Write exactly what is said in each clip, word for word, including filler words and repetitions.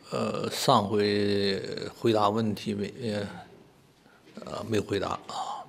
呃，上回回答问题没呃呃没回答啊，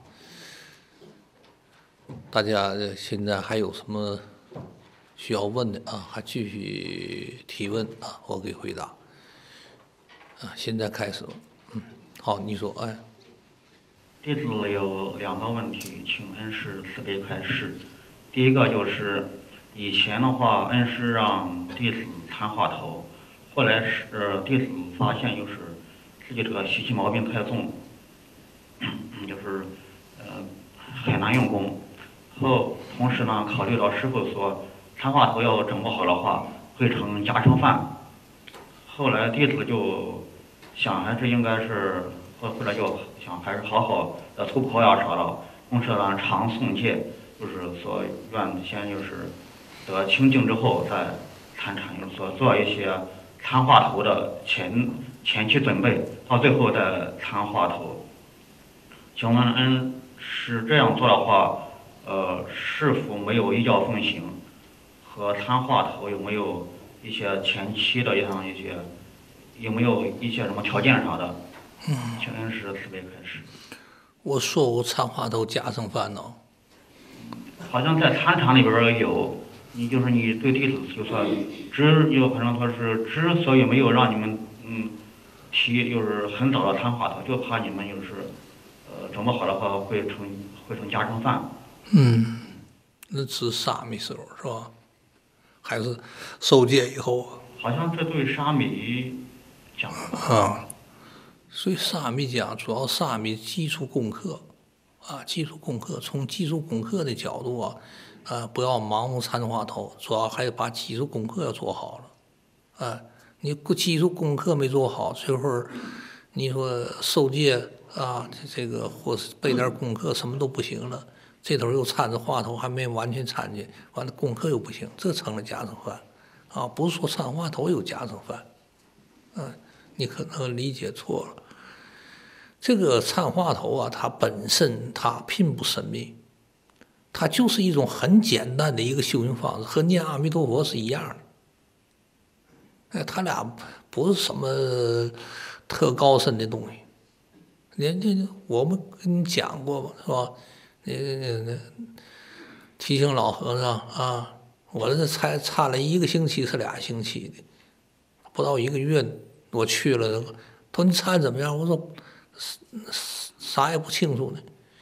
大家现在还有什么需要问的啊？还继续提问啊，我给回答。啊，现在开始，嗯，好，你说，哎， 弟子有两个问题，请恩师慈悲开示。第一个就是以前的话，恩师让弟子参话头，后来是、呃、弟子发现就是自己这个习气毛病太重，就是呃很难用功。后同时呢，考虑到师傅说参话头要整不好的话会成家常饭，后来弟子就想还是应该是后后来就想还是好好的突破呀啥的，同时呢常诵戒，就是说愿先就是得清净之后再参禅，就是说做一些参话头的前前期准备，到最后再参话头。请问恩是这样做的话，呃，是否没有依教奉行？和参话头有没有一些前期的一样一些，有没有一些什么条件啥的？嗯，请恩师慈悲开示。 我说过参话头加生烦恼， 好像在参禅里边有，你就是你对弟子就说之有好像说是之所以没有让你们嗯提，就是很早的参话头，就怕你们就是呃整不好的话会成会成家常饭。 嗯，那是沙弥时候是吧？还是受戒以后好像这对沙弥讲的吧？ 啊？所以沙弥讲，主要沙弥基础功课，啊，基础功课，从基础功课的角度啊，啊，不要盲目参话头，主要还得把基础功课要做好了，啊，你基础功课没做好，最后你说受戒啊，这个或是背点功课什么都不行了，这头又掺着话头，还没完全掺进，完了功课又不行，这成了家常饭，啊，不是说参话头有家常饭，嗯，你可能理解错了。这个参话头啊，它本身它并不神秘，它就是一种很简单的一个修行方式，和念阿弥陀佛是一样的。哎，他俩不是什么特高深的东西。人家我们跟你讲过嘛，是吧？那那那提醒老和尚啊，我这才差了一个星期是俩星期的，不到一个月我去了，他说你参怎么样？我说啥也不清楚呢。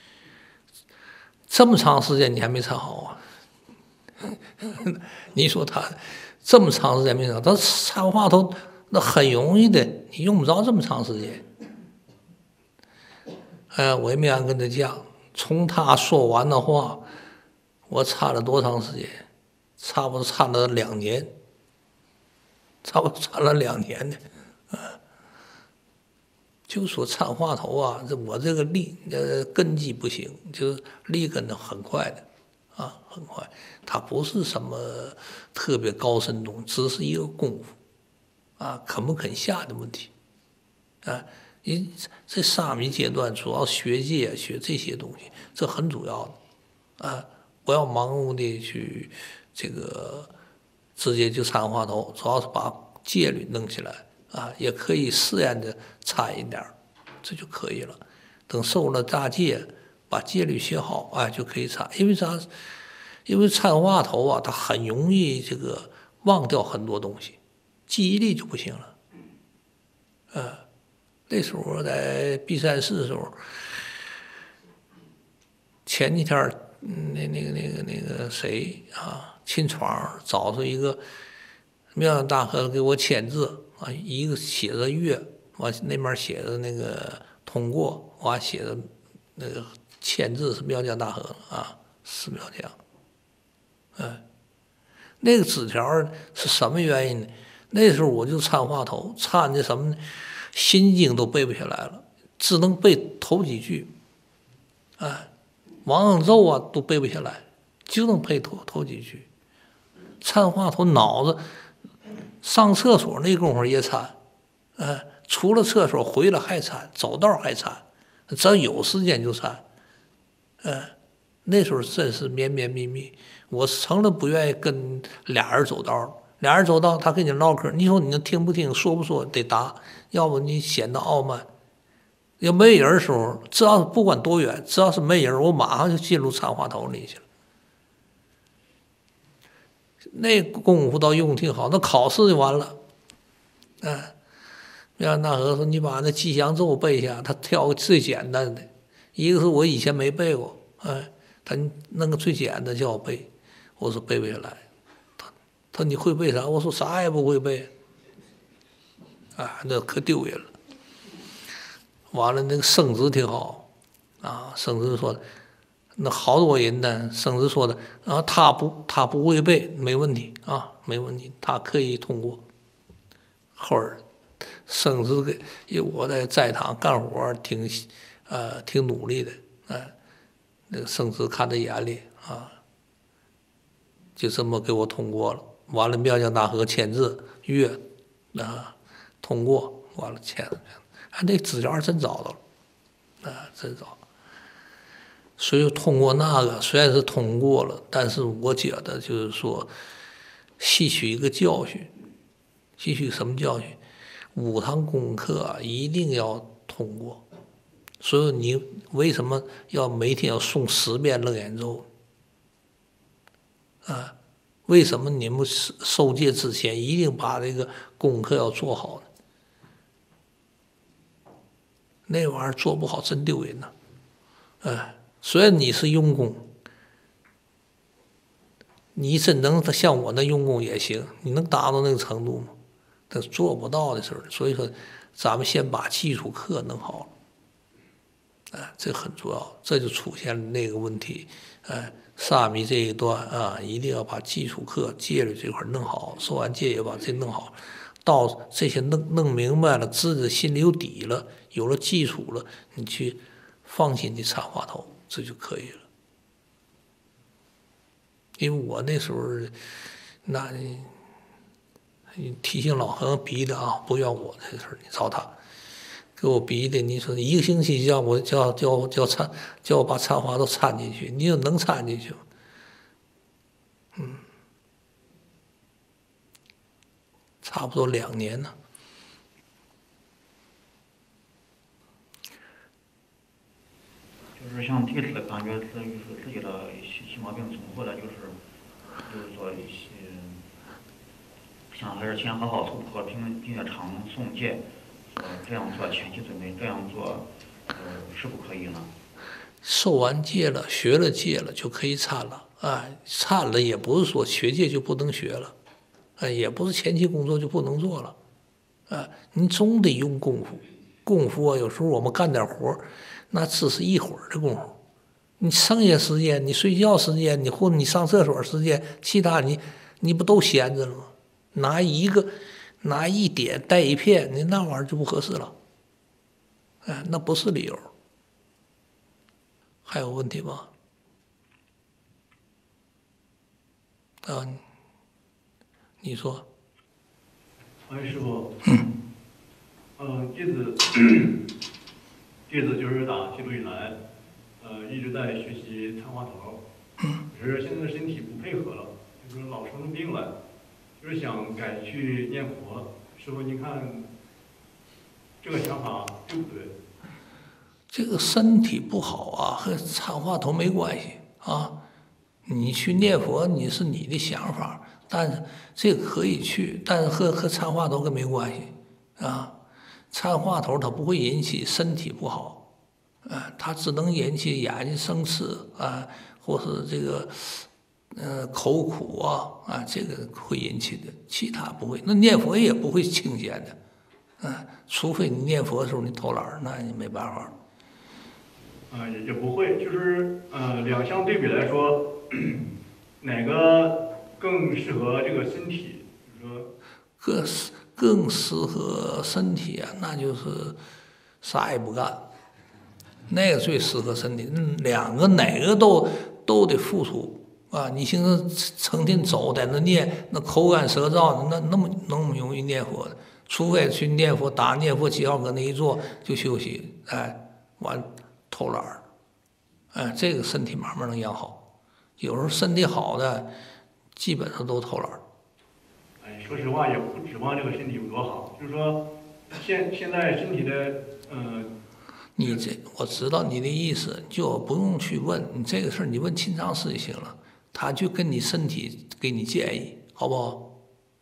这么长时间你还没参好啊？你说他这么长时间没参，他参话头那很容易的，你用不着这么长时间。哎，我也没敢跟他讲，从他说完的话，我差了多长时间？差不多差了两年，差不多差了两年呢。就说参话头啊，这我这个立呃根基不行，就是立根的很快的，啊，很快。它不是什么特别高深东西，只是一个功夫，啊，肯不肯下的问题，啊，你这沙弥阶段主要学戒学这些东西，这很主要的，啊，不要盲目的去这个直接就参话头，主要是把戒律弄起来。啊，也可以试验着参一点，这就可以了。等受了大戒，把戒律学好，哎，就可以参。因为啥？因为参话头啊，它很容易这个忘掉很多东西，记忆力就不行了。呃，那时候我在碧山寺的时候，前几天那那个那个那个谁啊，秦闯找出一个妙阳大和尚给我签字。啊，一个写着月，完那面写着那个通过，完写着那个签字是妙江大和尚啊，是妙江。嗯，那个纸条是什么原因呢？那时候我就参话头，参的什么呢？心经都背不下来了，只能背头几句。哎，往生咒啊都背不下来，就能背头头几句。参话头脑子。上厕所那功夫也参，呃，出了厕所回来还参，走道还参，只要有时间就参，呃，那时候真是绵绵密密，我成了不愿意跟俩人走道， 俩人走道，他跟你唠嗑，你说你能听不听，说不说得答，要不你显得傲慢。要没人的时候，只要不管多远，只要是没人，我马上就进入参话头里去了。那功夫倒用挺好，那考试就完了。哎，让那和说你把那吉祥咒背下，他挑个最简单的，一个是我以前没背过，哎，他弄个最简单叫我背，我说背不下来。他他说你会背啥？我说啥也不会背。啊，那可丢人了。完了，那个圣旨挺好，啊，圣旨说的，那好多人呢，圣旨说的，啊，他不他不会背，没问题啊，没问题，他可以通过。后儿圣旨给，因为我在在场干活挺，呃，挺努力的，哎，那个圣旨看在眼里啊，就这么给我通过了。完了，妙江大河签字阅，啊，通过，完了签了。啊，那资料真找到了，啊，真找。所以通过那个虽然是通过了，但是我觉得就是说，吸取一个教训，吸取什么教训？五堂功课啊一定要通过。所以你为什么要每天要诵十遍楞严咒？啊，为什么你们受戒之前一定把这个功课要做好呢？那玩意儿做不好真丢人呐！哎，虽然你是用功，你真能像我那用功也行，你能达到那个程度吗？但是做不到的时候，所以说咱们先把基础课弄好了，哎，这很重要，这就出现了那个问题，哎，沙弥这一段啊，一定要把基础课戒律这块弄好，受完戒也把这弄好。到这些弄弄明白了，自己心里有底了，有了基础了，你去放心的参话头，这就可以了。因为我那时候，那提醒老和尚逼的啊，不怨我这事儿，你找他给我逼的。你说一个星期叫我叫叫叫参，叫我把参话都参进去，你说能参进去吗？嗯。差不多两年呢。 就是像弟子感觉自于是自己的习习毛病总过来，就是就是说一些，像还是先好好突破，并并且常诵戒，呃，这样做前期准备，这样做，呃，是不可以呢？ 受完戒了，学了戒了，就可以参了。哎，参了也不是说学戒就不能学了。哎，也不是前期工作就不能做了，啊，你总得用功夫。功夫啊，有时候我们干点活那只是一会儿的功夫。你剩下时间，你睡觉时间，你或者你上厕所时间，其他你你不都闲着了吗？拿一个拿一点带一片，你那玩意儿就不合适了。哎，那不是理由。还有问题吗？啊？你说， 哎，师傅，嗯，弟子，弟子就是打戒毒以来，呃，一直在学习参话头，可是现在的身体不配合了，就是老生病了，就是想改去念佛。师傅，您看这个想法对不对？ 这个身体不好啊，和参话头没关系啊。你去念佛，你是你的想法。但是这个可以去，但是和和参话头跟没关系啊。参话头它不会引起身体不好，啊，它只能引起眼睛生刺啊，或是这个呃口苦啊啊，这个会引起的，其他不会。那念佛也不会清闲的，啊，除非你念佛的时候你偷懒，那你没办法。 啊、呃，也也不会，就是呃，两相对比来说，哪个更适合这个身体？就是说， 更更适合身体啊，那就是啥也不干，那个最适合身体。两个哪个都都得付出啊！你寻思成天走在那念，那口干舌燥，那那么那么容易念佛的？除非去念佛，打念佛旗号搁那一坐就休息，哎，完偷懒儿，哎，这个身体慢慢能养好。有时候身体好的，基本上都偷懒儿。 哎， 哎，说实话也不指望这个身体有多好，就是说现现在身体的嗯。呃你这我知道你的意思，就不用去问你这个事儿，你问亲肠师就行了，他就跟你身体给你建议，好不好？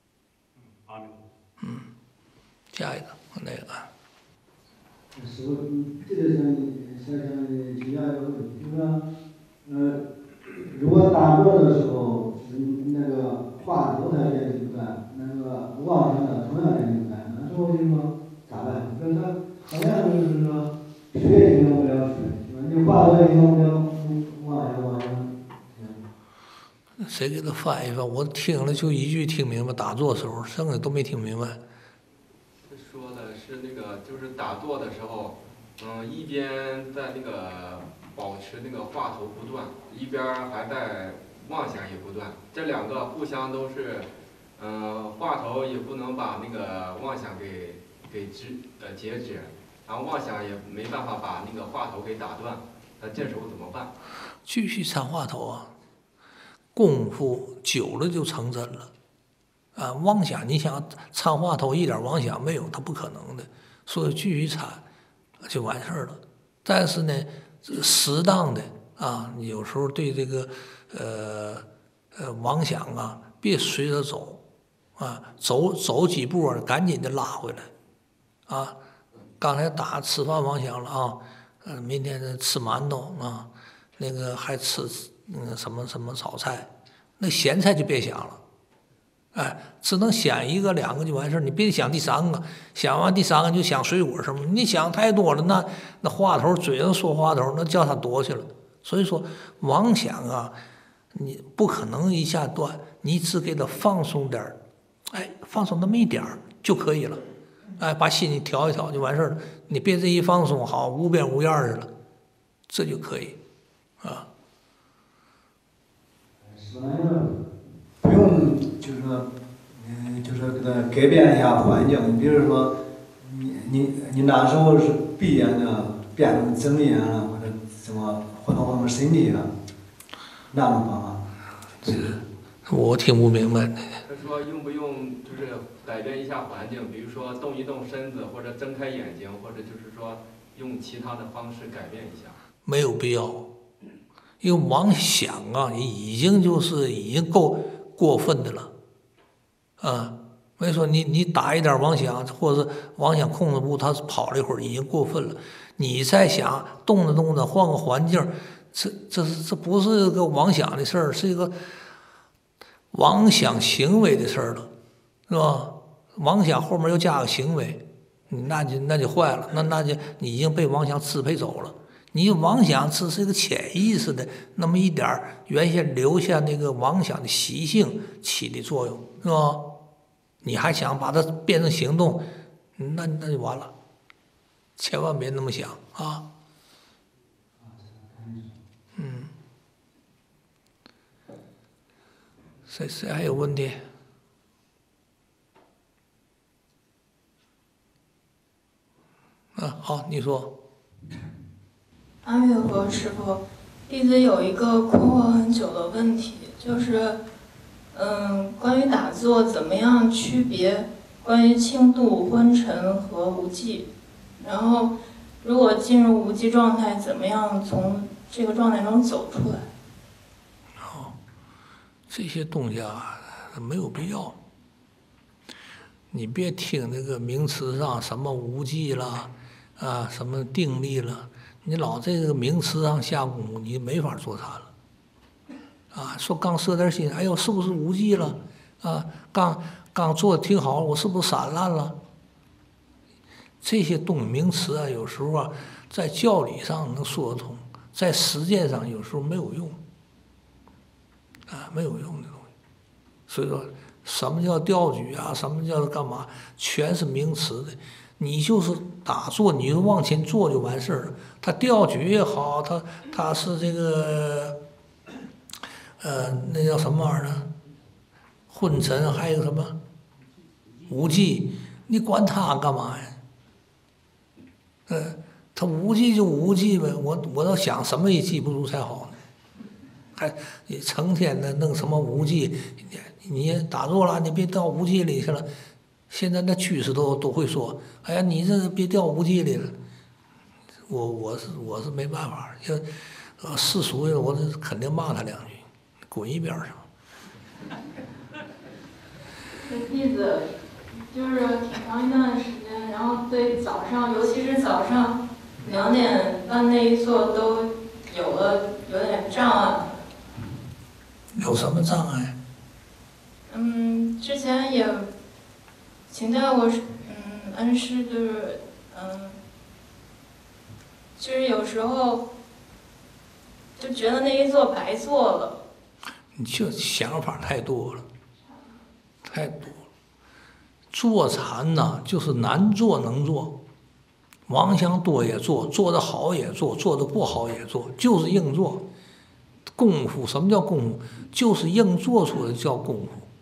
嗯，下一个那个。 师傅，这个想想想请教一个问题，就是说，呃，如果打坐的时候，嗯，那个话头它连续不断，那个妄想的同样连续不断，那时候就是说咋办？就是他好像就是说。水也影响不了水，你话都影响不了妄想妄想。 谁给他翻译翻？我听了就一句听明白，打坐的时候，剩下都没听明白。 说的是那个，就是打坐的时候，嗯，一边在那个保持那个话头不断，一边还在妄想也不断，这两个互相都是，嗯，话头也不能把那个妄想给给止呃截止。然后妄想也没办法把那个话头给打断，那这时候怎么办？ 继续参话头啊，功夫久了就成真了。啊，妄想你想参话头一点妄想没有，它不可能的，所以继续参就完事儿了。但是呢，适当的啊，有时候对这个呃呃妄想啊，别随着走啊，走走几步啊，赶紧的拉回来啊。刚才打吃饭妄想了啊，嗯，明天吃馒头啊，那个还吃那个什么什么炒菜，那咸菜就别想了，哎，只能想一个两个就完事儿，你别想第三个，想完第三个就想水果什么，你想太多了，那那话头嘴上说话头，那叫他多去了。所以说妄想啊，你不可能一下断，你只给他放松点儿，哎，放松那么一点儿就可以了。哎，把心里调一调就完事儿了。你别这一放松，好无边无样似的，这就可以，啊。 不用，就是说，嗯，就是给他改变一下环境。你比如说，你你你那时候是闭眼的，变成睁眼了，或者什么活动活动身体了，那种方法。 这我听不明白。 他说用不用就是改变一下环境，比如说动一动身子，或者睁开眼睛，或者就是说用其他的方式改变一下。 没有必要，因为妄想啊，已经就是已经够过分的了，啊，没说你你打一点妄想，或者妄想控制不住，他跑了一会儿已经过分了。你再想动着动着换个环境，这这是这不是个妄想的事儿，是一个妄想行为的事儿了，是吧？妄想后面又加个行为，那就那就坏了，那那就你已经被妄想支配走了。你妄想只是一个潜意识的那么一点儿，原先留下那个妄想的习性起的作用，是吧？你还想把它变成行动，那那就完了。千万别那么想啊！嗯，谁谁还有问题？啊，好，你说。 阿弥陀佛，师父，弟子有一个困惑很久的问题，就是，嗯，关于打坐怎么样区别关于轻度昏沉和无记，然后如果进入无记状态，怎么样从这个状态中走出来？ 哦，这些东西啊，没有必要。你别听那个名词上什么无记啦，啊，什么定力了。你老这个名词上下功夫，你没法坐禅了。啊，说刚摄点心，哎呦，是不是无忌了？啊，刚刚做的挺好，我是不是散烂了？这些东西名词啊，有时候啊，在教理上能说得通，在实践上有时候没有用。啊，没有用的东西。所以说，什么叫调举啊？什么叫干嘛？全是名词的。你就是打坐，你就往前坐就完事儿了。他调举也好，他他是这个，呃，那叫什么玩意儿呢？昏沉，还有什么无记？你管他干嘛呀？嗯，他无记就无记呗。我我倒想什么也记不住才好呢。 还你成天的弄什么无忌，你你打坐了，你别掉无忌里去了。现在那居士都都会说，哎呀，你这别掉无忌里了。我我是我是没办法，要呃世俗的我这肯定骂他两句，滚一边上。 这弟子就是挺长一段时间，然后对早上，尤其是早上两点半那一坐都有了有点障碍。 有什么障碍？ 嗯，之前也请教过，嗯，恩师就是嗯，就是有时候就觉得那一坐白做了。 你就想法太多了，太多了。坐禅呐，就是难做能做，妄想多也做，做得好也做，做得不好也做，就是硬做。功夫什么叫功夫？就是硬做出来叫功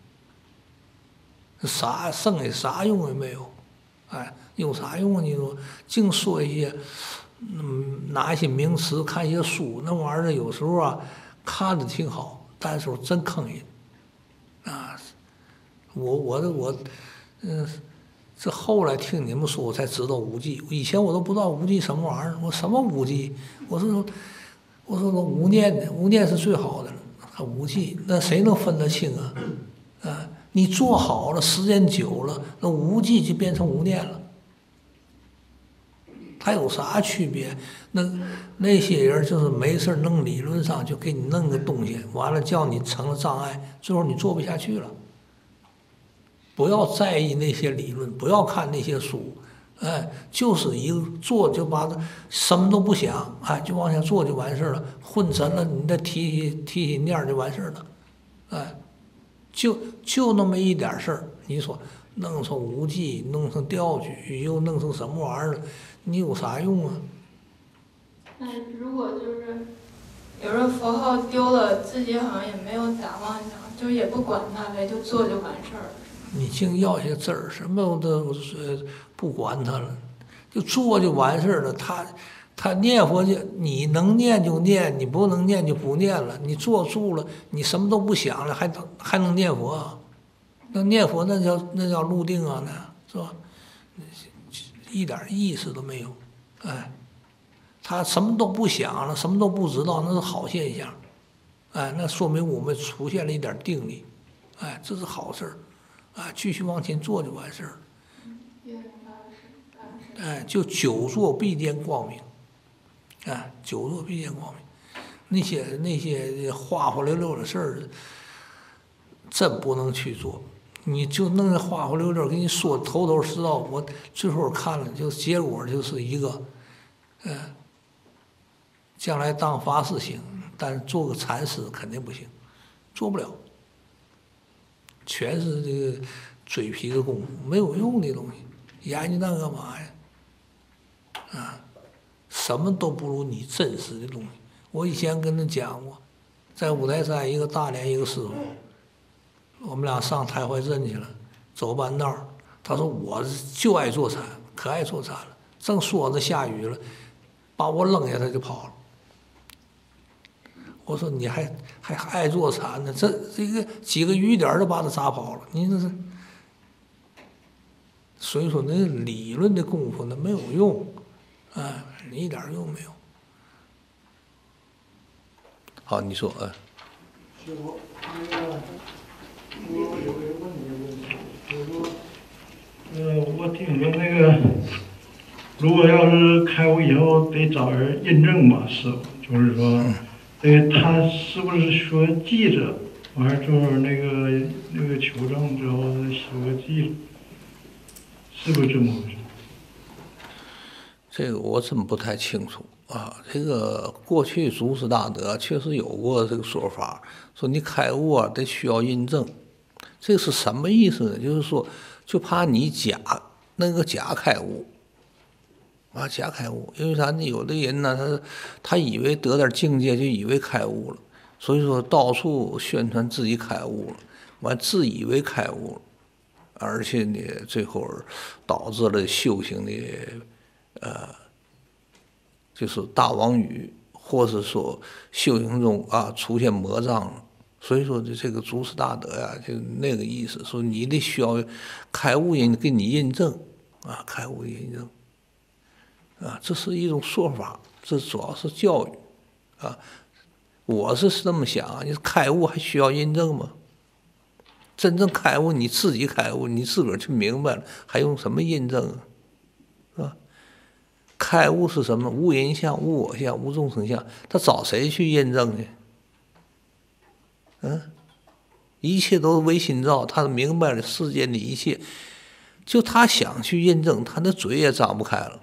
夫。啥剩下啥用也没有，哎，有啥用啊？你说净说一些，嗯，拿一些名词，看一些书，那玩意儿有时候啊，看着挺好，但是真坑人，啊，我我我，嗯，这后来听你们说，我才知道无忌，以前我都不知道无忌什么玩意儿，我什么无忌？我说我说我无念的，无念是最好的了，还无忌，那谁能分得清啊？啊。你做好了，时间久了，那无忌就变成无念了。它有啥区别？那那些人就是没事弄理论上就给你弄个东西，完了叫你成了障碍，最后你做不下去了。不要在意那些理论，不要看那些书，哎，就是一个做就把它什么都不想，哎，就往下做就完事了。混沉了，你再提提提提念就完事了，哎。就就那么一点事儿，你说弄成无忌，弄成调举，又弄成什么玩意儿，你有啥用啊？ 但是如果就是有时候佛号丢了，自己好像也没有打妄想，就也不管它呗，就做就完事儿。 你净要些字儿，什么都呃不管它了，就做就完事儿了。他他念佛就你能念就念，你不能念就不念了。你坐住了，你什么都不想了，还还能念佛啊？那念佛那叫那叫入定啊，那是吧？一点意思都没有，哎，他什么都不想了，什么都不知道，那是好现象，哎，那说明我们出现了一点定力，哎，这是好事儿，啊，继续往前做就完事儿。哎，就久坐必见光明。啊，久坐必见光明，那些那些花花溜溜的事儿，真不能去做。你就弄那花花溜溜，给你说头头是道，我最后看了，就结果就是一个，嗯、呃，将来当法师行，但是做个禅师肯定不行，做不了，全是这个嘴皮子功夫，没有用的东西，研究那干嘛呀？啊。什么都不如你真实的东西。我以前跟他讲过，在五台山一个大连一个师傅，我们俩上太怀镇去了，走半道儿，他说我就爱坐禅，可爱坐禅了。正说着下雨了，把我扔下他就跑了。我说你还还爱坐禅呢，这这个几个雨点都把他砸跑了。你这是，所以说那理论的功夫那没有用，哎。一点用没有。好，你说啊。 师傅，那个我有个问题，就是说， 呃，我听说那个，如果要是开悟以后得找人印证嘛，师傅，就是说，对他是不是说记着，完了之后那个那个求证之后写个记，是不是这么回事？ 这个我真不太清楚啊。这个过去祖师大德确实有过这个说法，说你开悟啊得需要印证。这是什么意思呢？就是说，就怕你假那个假开悟啊，假开悟。因为啥呢？有的人呢，他他以为得点境界就以为开悟了，所以说到处宣传自己开悟了，完自以为开悟了，而且呢，最后导致了修行的。呃，就是大王语或是说修行中啊出现魔障了。所以说的这个祖师大德呀，就那个意思，说你得需要开悟人给你印证啊，开悟印证啊，这是一种说法，这主要是教育啊。我是这么想，你开悟还需要印证吗？真正开悟，你自己开悟，你自个儿去明白了，还用什么印证啊？是吧？开悟是什么？无人相、无我相、无众生相，他找谁去印证去？嗯，一切都是唯心造，他明白了世间的一切，就他想去印证，他的嘴也张不开了。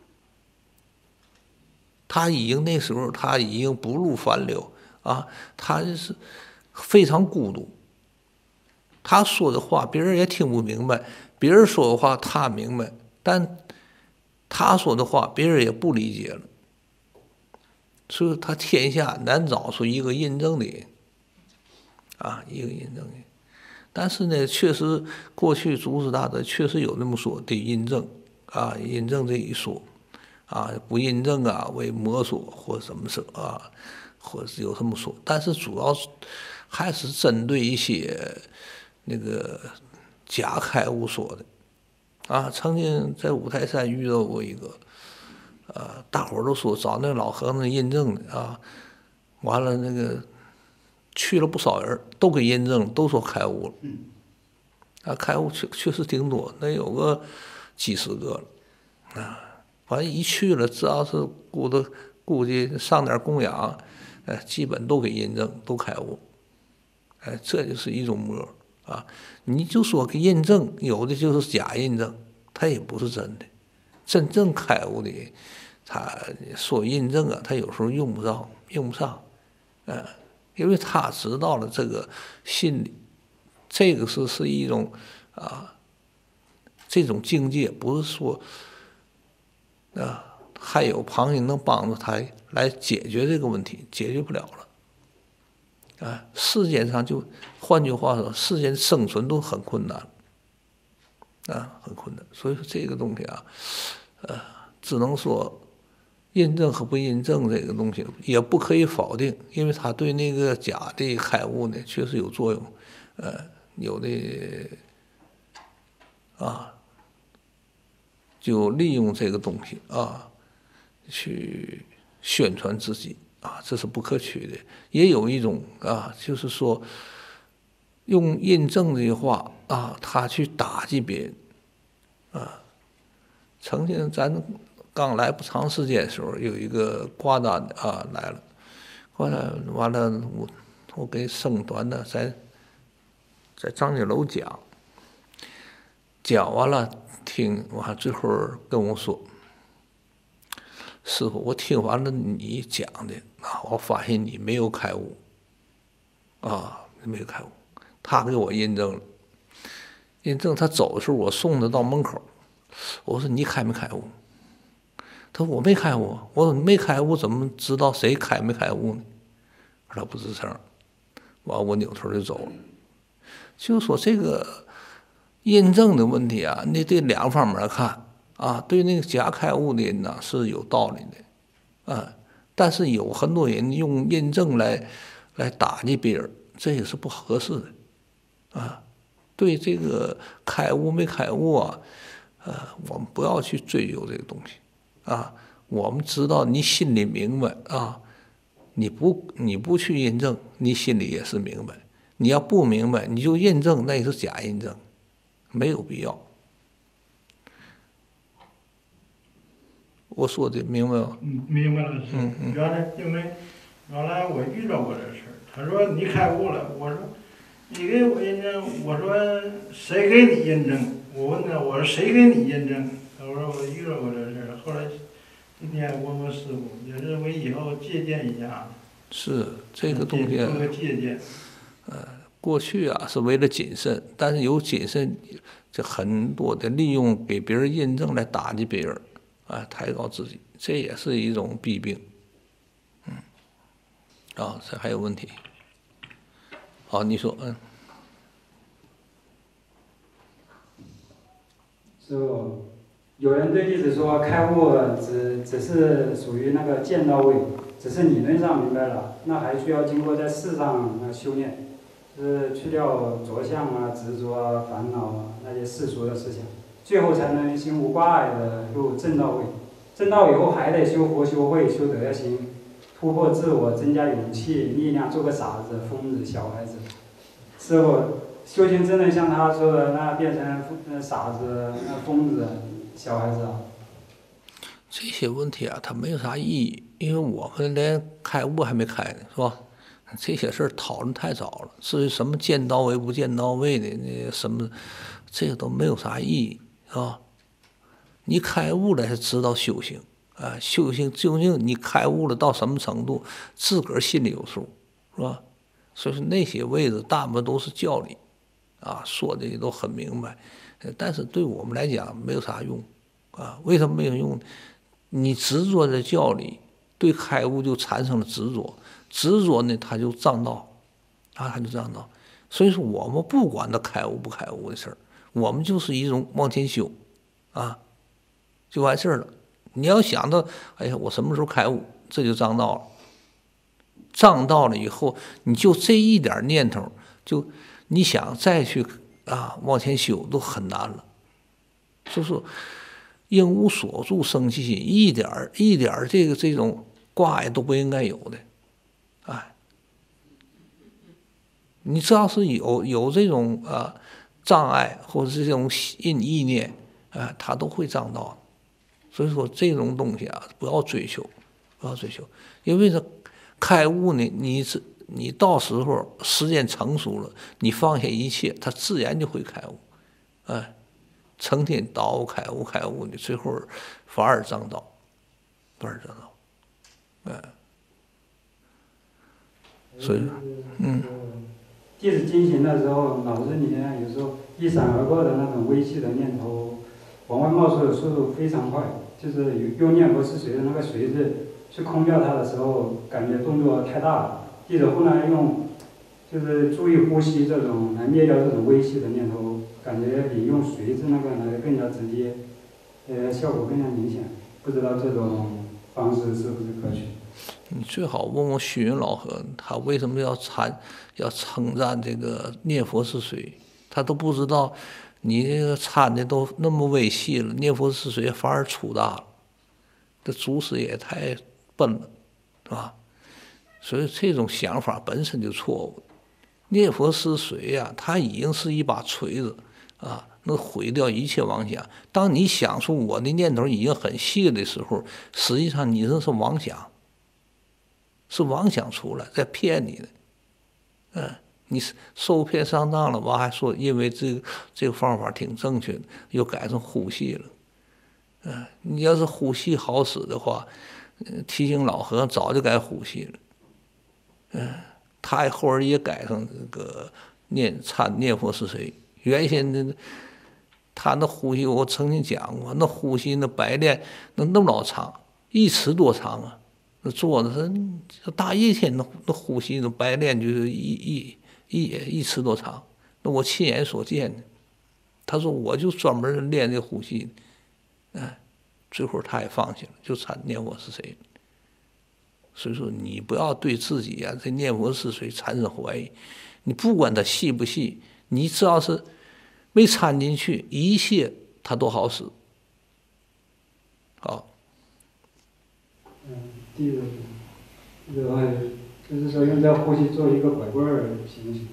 他已经那时候，他已经不入凡流啊，他就是非常孤独。他说的话别人也听不明白，别人说的话他明白，但他说的话别人也不理解了。所以他天下难找出一个印证的人。啊，一个印证的，但是呢，确实过去祖师大德确实有那么说得印证啊，印证这一说啊，不印证啊为魔说或什么说啊，或是有这么说，但是主要还是针对一些那个假开悟说的啊。曾经在五台山遇到过一个，呃，大伙儿都说找那老和尚印证的啊，完了那个。去了不少人，都给印证，都说开悟了。啊，开悟确确实挺多，那有个几十个了。啊，反正一去了，只要是估的估计上点供养，呃，基本都给印证，都开悟。哎，这就是一种魔啊！你就说给印证，有的就是假印证，它也不是真的。真正开悟的，他说印证啊，他有时候用不着，用不上，嗯、呃。因为他知道了这个心理，这个是是一种啊，这种境界不是说啊还有旁人能帮助他来解决这个问题，解决不了了。啊，世间上就换句话说，世间生存都很困难，啊，很困难。所以说这个东西啊，呃，只能说。印证和不印证这个东西也不可以否定，因为它对那个假的开悟呢确实有作用，呃，有的啊，就利用这个东西啊去宣传自己啊，这是不可取的。也有一种啊，就是说用印证这句话啊，他去打击别人啊，曾经咱。刚来不长时间的时候，有一个挂单的啊来了，挂单完了，我我给僧团的在在张家楼讲，讲完了听完最后跟我说，师傅，我听完了你讲的啊，我发现你没有开悟，啊，没有开悟，他给我印证了，印证他走的时候我送他到门口，我说你开没开悟？他说我没开悟，我说你没开悟，怎么知道谁开没开悟呢？他不吱声，完我扭头就走了。就说这个印证的问题啊，你得两方面看啊。对那个假开悟的人呢是有道理的，啊，但是有很多人用印证来来打击别人，这也是不合适的，啊。对这个开悟没开悟啊，呃，我们不要去追究这个东西。啊，我们知道你心里明白啊，你不你不去印证，你心里也是明白。你要不明白，你就印证，那也是假印证，没有必要。我说的明白吗？ 嗯，明白了，是。嗯嗯。原来因为原来我遇到过这事儿，他说你开悟了，我说你给我印证，我说谁给你印证？我问他，我说谁给你印证？我说我遇到过这事儿，后来今天问问师傅，也是为以后借鉴一下。 是这个东西， 做个借鉴。 呃，过去啊是为了谨慎，但是有谨慎，这很多的利用给别人印证来打击别人，啊，抬高自己，这也是一种弊病。嗯，啊，这还有问题。好，你说，嗯。 师傅。有人对弟子说，开悟只只是属于那个见到位， 只是理论上明白了，那还需要经过在事上呃修炼，就是去掉着相啊、执着啊、烦恼啊那些世俗的思想，最后才能心无挂碍的又证到位。证到以后还得修佛、修慧、修德行，突破自我，增加勇气、力量，做个傻子、疯子、小孩子。师傅，修行真的像他说的那变成傻子、疯子、小孩子啊？ 这些问题啊，它没有啥意义，因为我们连开悟还没开呢，是吧？这些事儿讨论太早了。至于什么见到位不见到位的那什么，这个都没有啥意义，是吧？你开悟了才知道修行啊，修行究竟你开悟了到什么程度，自个儿心里有数，是吧？所以说那些位置大部分都是教理，啊，说的也都很明白，但是对我们来讲没有啥用，啊，为什么没有用？你执着的教理，对开悟就产生了执着，执着呢，它就障道，啊，它就障道。所以说，我们不管它开悟不开悟的事儿，我们就是一种往前修，啊，就完事儿了。你要想到，哎呀，我什么时候开悟，这就障道了。障道了以后，你就这一点念头，就你想再去啊往前修都很难了，就是。应无所住生其心，一点儿一点儿这个这种挂碍都不应该有的，哎，你只要是有有这种啊障碍或者是这种意意念，啊，它都会障道。所以说这种东西啊，不要追求，不要追求，因为这开悟呢，你是你到时候时间成熟了，你放下一切，它自然就会开悟，哎。成天叨开悟开悟的，最后反而障道，反而障道，哎，所以，嗯， 弟子进行的时候，脑子里面有时候一闪而过的那种微细的念头，往外冒出的速度非常快，就是用念佛是随的那个随字去空掉它的时候，感觉动作太大了。弟子后来用就是注意呼吸这种来灭掉这种微细的念头。感觉比用随字那个来更加直接，呃，效果更加明显。不知道这种方式是不是可取？ 你最好问问虚云老和，他为什么要参要称赞这个念佛是谁？他都不知道，你这个参的都那么微细了，念佛是谁反而粗大了，这祖师也太笨了，是吧？所以这种想法本身就错误。念佛是谁呀？他已经是一把锤子。啊，能毁掉一切妄想。当你想出我的念头已经很细的时候，实际上你这是妄想，是妄想出来在骗你的。嗯，你受骗上当了，完还说因为这个这个方法挺正确的，又改成呼吸了。嗯，你要是呼吸好使的话，提醒老和尚早就该呼吸了。嗯，他后儿也改成这个念参念佛是谁。原先的他那呼吸，我曾经讲过，那呼吸那白练那那么老长，一尺多长啊！那坐着是大一天，那那呼吸那白练就是一一一一尺多长。那我亲眼所见的。他说我就专门练这呼吸，哎，最后他也放弃了，就参念佛是谁。所以说你不要对自己啊这念佛是谁产生怀疑，你不管他细不细，你只要是。没掺进去，一切它都好使。好。 嗯，第一个，这个就是说用这呼吸做一个拐棍儿行不行？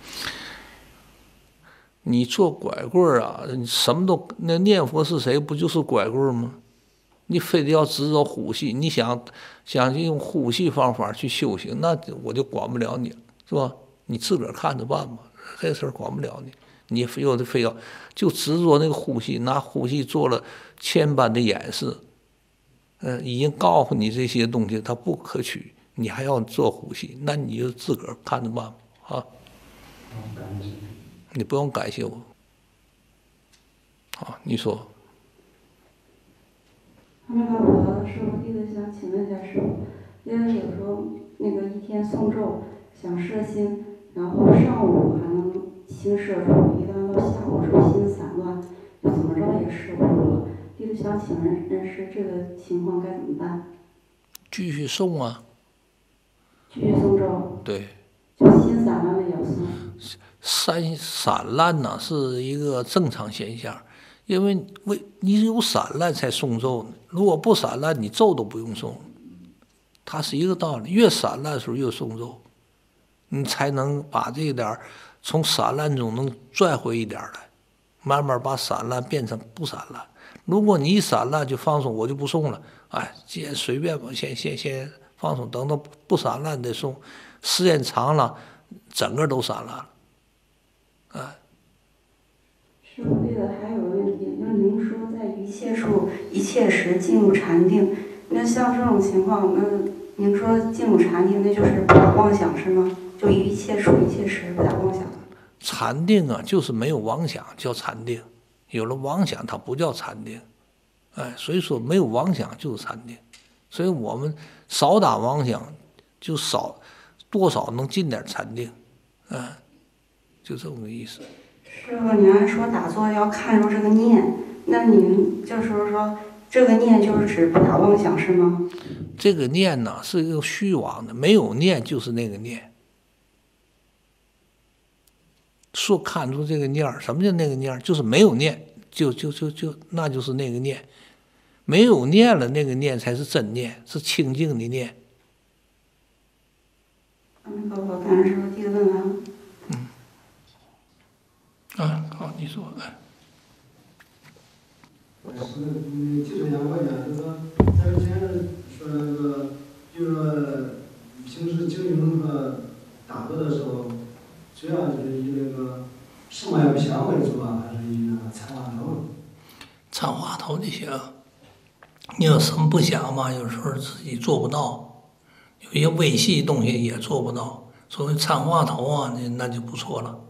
你做拐棍儿啊，你什么都那念佛是谁，不就是拐棍儿吗？你非得要执着呼吸，你想想用呼吸方法去修行，那我就管不了你了，是吧？你自个儿看着办吧，这事儿管不了你。你非要的非要就执着那个呼吸，拿呼吸做了千般的演示，嗯、呃，已经告诉你这些东西它不可取，你还要做呼吸，那你就自个儿看着办吧，啊。你不用感谢我。好，你说。 那个我师傅弟子想请问一下师傅，因为有时候那个一天诵咒想摄心，然后上午还能。心摄住，一旦到下午时候心散乱，就怎么着也摄不住了。弟子想请问恩师，这个情况该怎么办？ 继续诵啊， 继续诵咒。 对。 就心散乱的也诵。 散散乱呢是一个正常现象，因为为你有散乱才诵咒呢。如果不散乱，你咒都不用诵。它是一个道理，越散乱的时候越诵咒，你才能把这点从散乱中能拽回一点来，慢慢把散乱变成不散乱。如果你一散乱就放松，我就不诵了，哎，先随便吧，先先先放松，等到不散乱再诵，时间长了，整个都散乱了。啊， 师父，对了，还有个问题，那您说在一切处、一切时进入禅定，那像这种情况，那您说进入禅定，那就是不打妄想是吗？就一切处、一切时不打妄想。 禅定啊，就是没有妄想叫禅定，有了妄想它不叫禅定，哎，所以说没有妄想就是禅定，所以我们少打妄想，就少多少能进点禅定，哎。就这么个意思。 师傅，您还说打坐要看住这个念，那您就是说这个念就是指不打妄想是吗？ 这个念呢是一个虚妄的，没有念就是那个念。说看出这个念，什么叫那个念？就是没有念，就就就就那就是那个念，没有念了，那个念才是真念，是清净的念。 那个我感恩师傅，弟子问完了。 啊，好，你说，哎。 我是嗯，就是想问一下，就是说，咱之前说那个，比如说平时经营和打坐的时候，主要就是以那个什么也不想为主啊，还是以那个参话头？ 参话头就行。你有什么不想嘛？有时候自己做不到，有些微细东西也做不到，所以参话头啊，那那就不错了。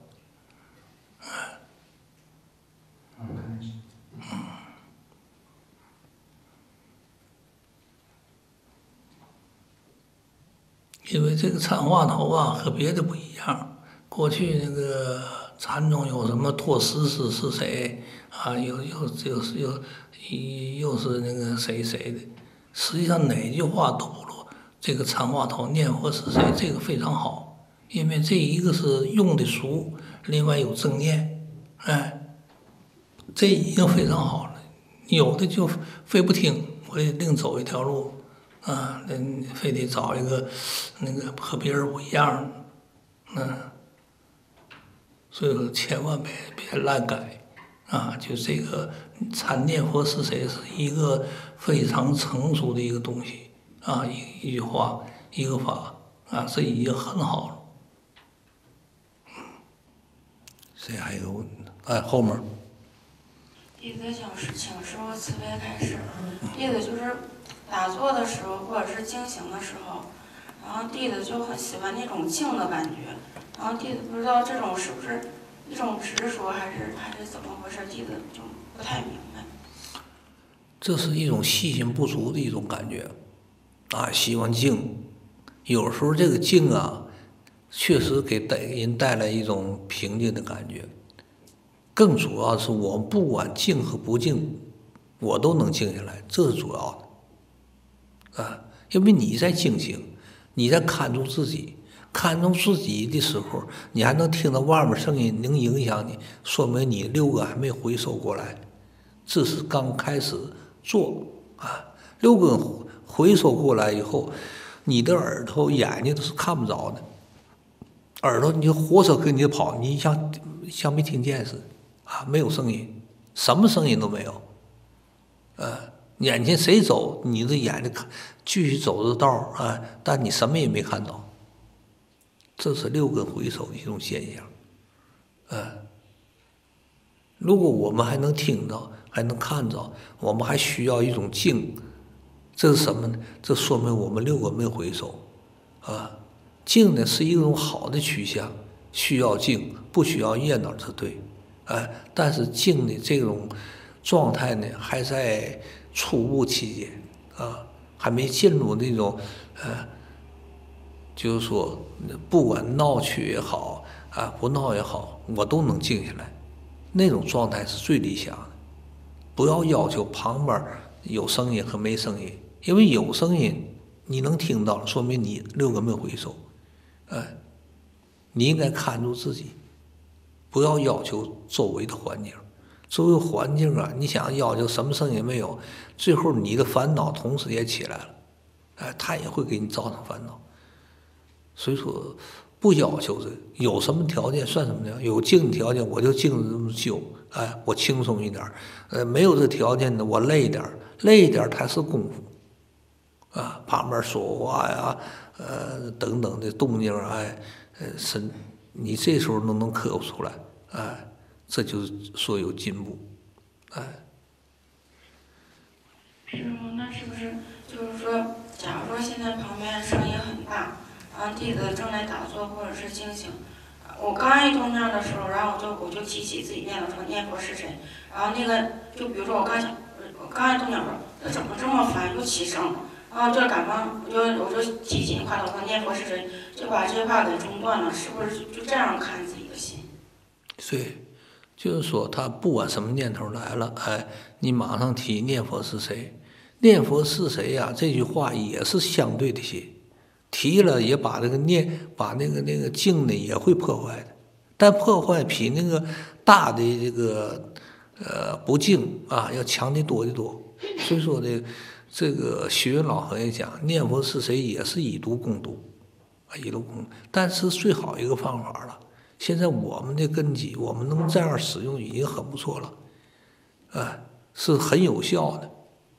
因为这个参话头啊和别的不一样，过去那个禅宗有什么拓实师是谁啊？又又又是又又是那个谁谁的，实际上哪句话都不如这个参话头念佛是谁，这个非常好，因为这一个是用的熟，另外有正念，哎，这已经非常好了。有的就非不听，我得另走一条路。啊，那非得找一个那个和别人不一样，嗯，所以说千万别别乱改啊！就这个禅念佛是谁，是一个非常成熟的一个东西啊，一一句话一个法啊，这已经很好了。谁还有问题？哎，后面。 弟子想请师父慈悲开示，弟子就是打坐的时候或者是经行的时候，然后弟子就很喜欢那种静的感觉，然后弟子不知道这种是不是一种执着还是还是怎么回事，弟子就不太明白。 这是一种细心不足的一种感觉啊，喜欢静，有时候这个静啊，确实给带人带来一种平静的感觉。更主要是我不管静和不静，我都能静下来，这是主要的啊。因为你在静行，你在看住自己，看住自己的时候，你还能听到外面声音，能影响你，说明你六个还没回收过来，这是刚开始做啊。六个回收过来以后，你的耳朵、眼睛都是看不着的，耳朵你就活着跟你跑，你像像没听见似的。啊，没有声音，什么声音都没有。呃，眼前谁走，你的眼睛看，继续走着道啊，但你什么也没看到。这是六根回收的一种现象。呃，如果我们还能听到，还能看到，我们还需要一种静。这是什么呢？这说明我们六根没有回收。啊，静呢是一种好的趋向，需要静，不需要热闹才对。哎，但是静的这种状态呢，还在初步期间啊，还没进入那种呃，就是说，不管闹曲也好啊，不闹也好，我都能静下来，那种状态是最理想的。不要要求旁边有声音和没声音，因为有声音你能听到了，说明你六根没回收。哎，你应该看住自己，不要要求周围的环境。周围环境啊，你想要求什么声音也没有，最后你的烦恼同时也起来了，哎，它也会给你造成烦恼。所以说，不要求这有什么条件算什么条件，有静条件我就静这么久，哎，我轻松一点儿。呃，没有这条件的我累一点儿，累一点儿才是功夫。啊，旁边说话呀，呃，等等的动静，哎，呃，是，你这时候都能克服出来，哎。这就是说有进步，哎。 师傅，那是不是就是说，假如说现在旁边声音很大，然后弟子正在打坐或者是静心，我刚一动念的时候，然后我就我就提起自己念了说念佛是谁，然后那个就比如说我刚想，我刚一动念说，这怎么这么烦，又起声了，然后就赶忙我就我就提起话头说念佛是谁，就把这句话给中断了，是不是就这样看自己的心？ 对。就是说，他不管什么念头来了，哎，你马上提念佛是谁，念佛是谁呀、啊？这句话也是相对的心，提了也把这个念，把那个那个静呢也会破坏的，但破坏比那个大的这个呃不静啊要强得多得多。所以说呢，这个学院老和尚讲，念佛是谁也是以毒攻毒，啊以毒攻毒，但是最好一个方法了。现在我们的根基，我们能这样使用已经很不错了，哎，是很有效的。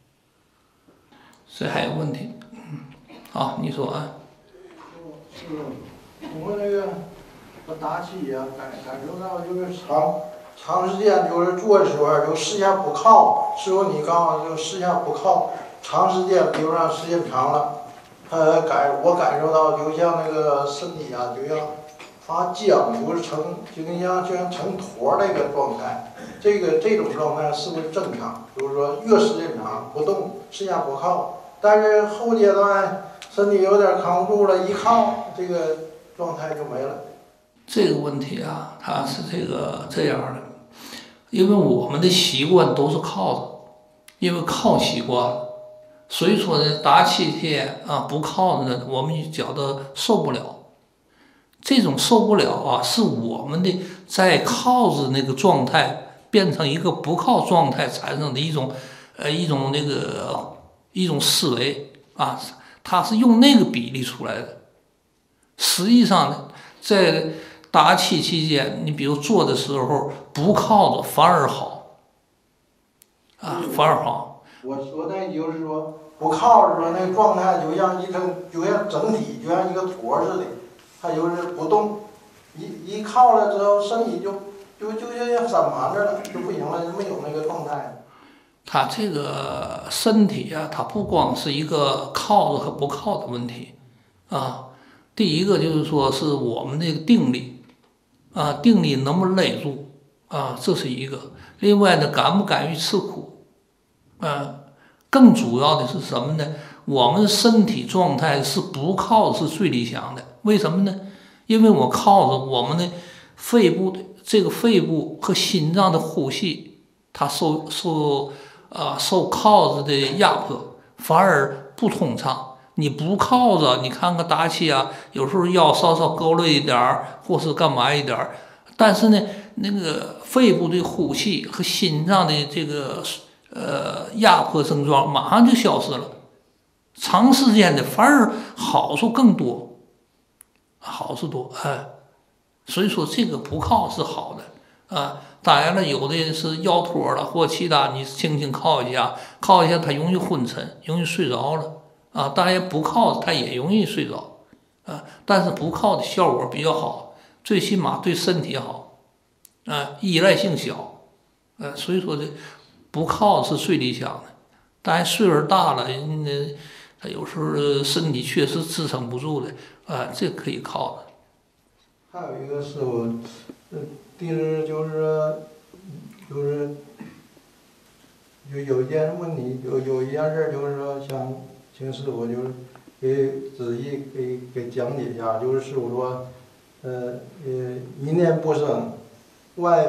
这还有问题？嗯，好，你说啊。 是，通过那个我打气呀，感感受到就是长长时间就是做的时候，就视线不靠。师傅，你刚好就视线不靠，长时间，比如说时间长了，呃，感我感受到就像那个身体啊，就像。发僵，就是成就跟像就像成坨那个状态，这个这种状态是不是正常？就是说越时间长不动，视线不靠，但是后阶段身体有点扛不住了，一靠这个状态就没了。 这个问题啊，它是这个这样的，因为我们的习惯都是靠着，因为靠习惯了，所以说呢，打气天啊不靠着呢，我们就觉得受不了。这种受不了啊，是我们的在靠着那个状态变成一个不靠状态产生的一种，呃，一种那个一种思维啊，它是用那个比例出来的。实际上呢，在打气期间，你比如做的时候不靠着反而好，啊，反而好。 我说那就是说不靠着说那个状态就像一层，就像整体，就像一个坨似的。它就是不动，一一靠了之后，身体就就就像散盘着了，就不行了，就没有那个状态。 它这个身体啊，它不光是一个靠着和不靠的问题，啊，第一个就是说是我们这个定力，啊，定力能不能勒住，啊，这是一个。另外呢，敢不敢于吃苦，啊，更主要的是什么呢？我们身体状态是不靠是最理想的。为什么呢？因为我靠着我们的肺部的这个肺部和心脏的呼吸，它受受啊、呃、受靠着的压迫，反而不通畅。你不靠着，你看看打气啊，有时候腰稍稍勾了一点儿，或是干嘛一点儿，但是呢，那个肺部的呼吸和心脏的这个呃压迫症状马上就消失了。长时间的反而好处更多，好处多哎，所以说这个不靠是好的啊。当然了，有的是腰托了或其他，你轻轻靠一下，靠一下它容易昏沉，容易睡着了啊。当然不靠它也容易睡着啊，但是不靠的效果比较好，最起码对身体好啊，依赖性小，呃、啊，所以说这不靠是最理想的。当然岁数大了，人家他有时候身体确实支撑不住的，啊，这可以靠的。 还有一个师傅，呃，弟子就是就是有有一件问题，有有一件事就是说想请师傅就是给仔细给给讲解一下，就是师傅说，呃呃，一念不生，万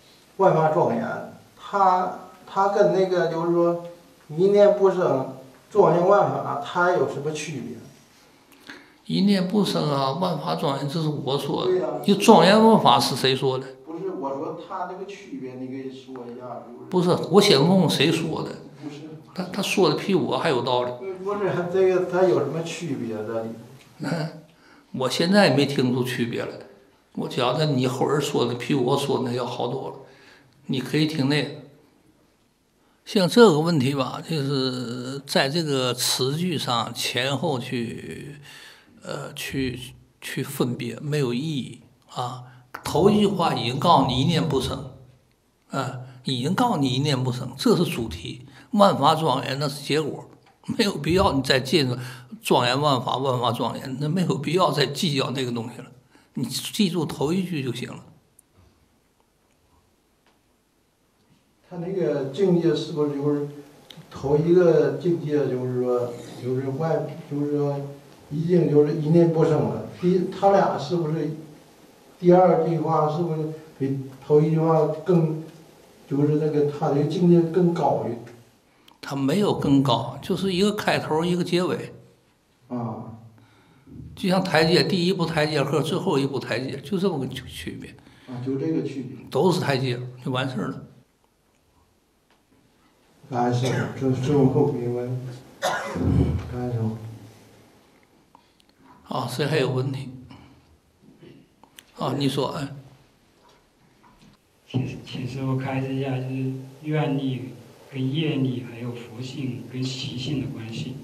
万法庄严，他他跟那个就是说一念不生。 庄严万法它有什么区别？ 一念不生啊，万法庄严，这是我说的。你庄严万法是谁说的？ 不是，我说它这个区别，你给说一下。 不是，我先问问谁说的。 不是。 他他说的比我还有道理。 不是，这个它有什么区别的？ 嗯，我现在也没听出区别来。我觉得你后人说的比我说的要好多了。你可以听那个。像这个问题吧，就是在这个词句上前后去，呃，去去分别没有意义啊。头一句话已经告诉你一念不生，啊，已经告诉你一念不生，这是主题。万法庄严那是结果，没有必要你再记住庄严万法，万法庄严，那没有必要再计较那个东西了。你记住头一句就行了。 他那个境界是不是就是头一个境界，就是说，就是外，就是说，已经就是一念不生了。第，他俩是不是第二句话是不是比头一句话更，就是那个他的境界更高一？ 他没有更高，就是一个开头，一个结尾。 啊。 就像台阶，第一步台阶和最后一步台阶，就这么个区别。 啊，就这个区别。 都是台阶，就完事儿了。 感谢，这这我明白。感谢。 啊，谁还有问题？啊，你说，哎。 请请师傅开示一下，就是愿力跟业力还有佛性跟习性的关系。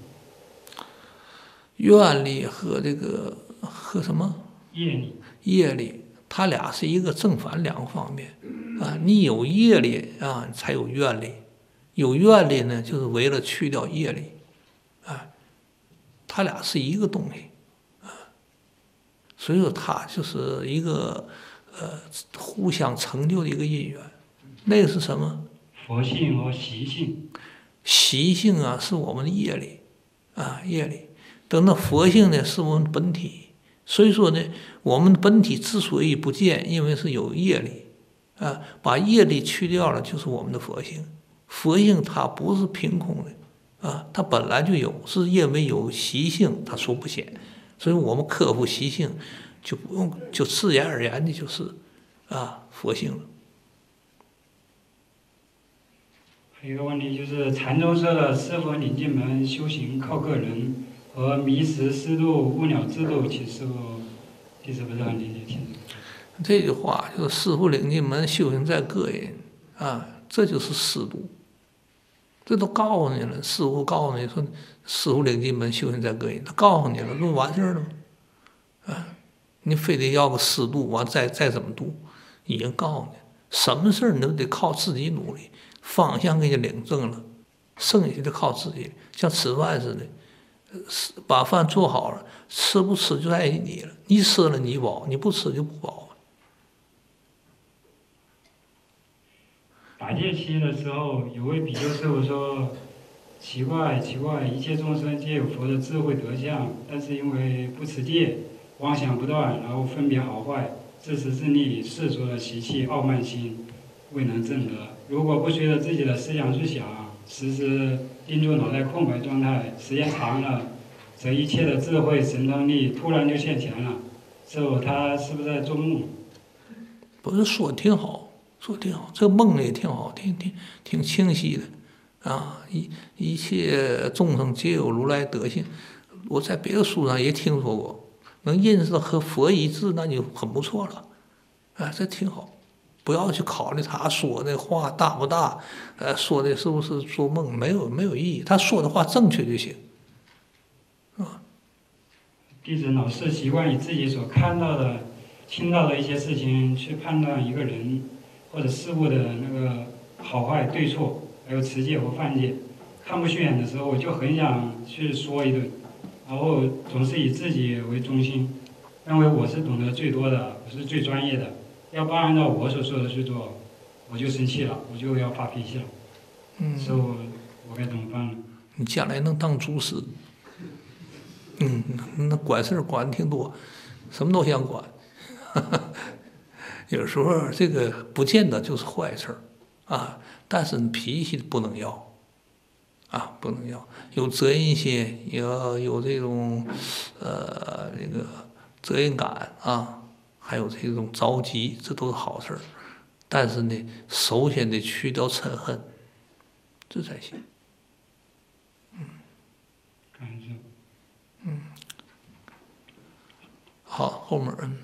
愿力和这个和什么？ 业力。 业力，它俩是一个正反两个方面啊。你有业力啊，才有愿力。有愿力呢，就是为了去掉业力，啊，它俩是一个东西，啊，所以说它就是一个呃互相成就的一个因缘。那个是什么？ 佛性和习性。 习性啊，是我们的业力，啊，业力。等到佛性呢，是我们本体。所以说呢，我们本体之所以不见，因为是有业力，啊，把业力去掉了，就是我们的佛性。佛性它不是凭空的，啊，它本来就有，是因为有习性，它所不显。所以我们克服习性，就不用就自然而然的就是，啊，佛性了。 还有一个问题就是，禅宗说的是否领进门修行靠个人，和迷时师度、悟了自度，其实我其实不是很理解。 这句话就是师父领进门，修行在个人，啊，这就是师度。这都告诉你了，师傅告诉你说，师傅领进门，修行在个人，他告诉你了，不就完事儿了吗？啊，你非得要个师度，完再再怎么度，已经告诉你，什么事儿你都得靠自己努力，方向给你领正了，剩下的靠自己。像吃饭似的，把饭做好了，吃不吃就在你了，你吃了你饱，你不吃就不饱。 打戒期的时候，有位比丘师傅说：“奇怪，奇怪，一切众生皆有佛的智慧德相，但是因为不持戒，妄想不断，然后分别好坏，自私自利，世俗的习气、傲慢心，未能证得。如果不随着自己的思想去想，时时盯住脑袋空白状态，时间长了，这一切的智慧、神通力突然就现前了。师傅，他是不是在做梦？” 不是说挺好。说挺好，这梦也挺好，挺挺挺清晰的，啊，一一切众生皆有如来德性。我在别的书上也听说过，能认识到和佛一致，那就很不错了，啊，这挺好。不要去考虑他说的话大不大，呃，说的是不是做梦，没有没有意义。他说的话正确就行，啊。 弟子老是习惯以自己所看到的、听到的一些事情去判断一个人或者事物的那个好坏对错，还有持戒或犯戒。看不顺眼的时候，我就很想去说一顿，然后总是以自己为中心，认为我是懂得最多的，我是最专业的，要不按照我所说的去做，我就生气了，我就要发脾气了。 嗯， 所以我我该怎么办呢？ 你将来能当主师，嗯，那管事儿管的挺多，什么都想管。有时候这个不见得就是坏事儿，啊，但是脾气不能要， 啊，不能要有责任心，也要有这种呃这个责任感啊，还有这种着急，这都是好事儿。但是呢，首先得去掉嗔恨，这才行。嗯， 感谢。 嗯，好，后面嗯。